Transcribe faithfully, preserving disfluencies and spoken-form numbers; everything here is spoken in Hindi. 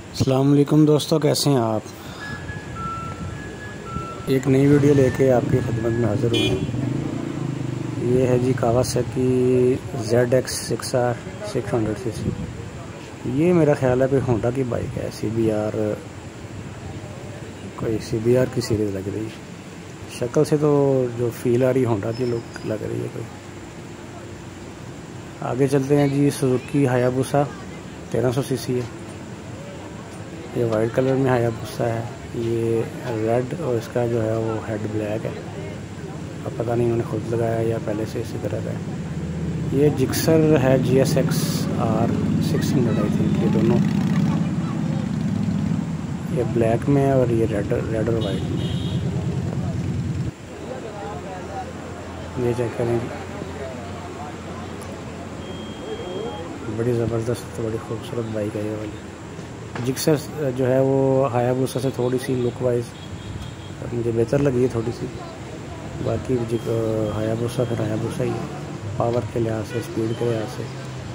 अस्सलाम वालेकुम दोस्तों, कैसे हैं आप। एक नई वीडियो लेके आपकी खिदमत में हाज़िर हूँ। ये है जी Kawasaki Z X six R six hundred C C. ये मेरा ख्याल है कि होंडा की बाइक है। सी बी आर, कोई सी बी आर की सीरीज़ लग रही है। शक्ल से तो जो फील आ रही होंडा की लुक लग रही है कोई। आगे चलते हैं जी। सुजुकी हायाबुसा तेरह सौ सी सी है। ये वाइट कलर में हायाबुसा है। ये रेड और इसका जो है वो हेड ब्लैक है। अब पता नहीं उन्होंने खुद लगाया या पहले से इसी तरह का है। ये जिक्सर है G S X R six hundred I think. ये दोनों, ये ब्लैक में है और ये रेड रेड और वाइट में है। ये चेक करें, बड़ी ज़बरदस्त, बड़ी खूबसूरत बाइक है ये वाली। जिक्सर जो है वो हायाबुसा से थोड़ी सी लुक वाइज मुझे बेहतर लगी है थोड़ी सी। बाकी हायाबुसा फिर हायाबुसा ही है, पावर के लिहाज से, स्पीड के लिहाज से।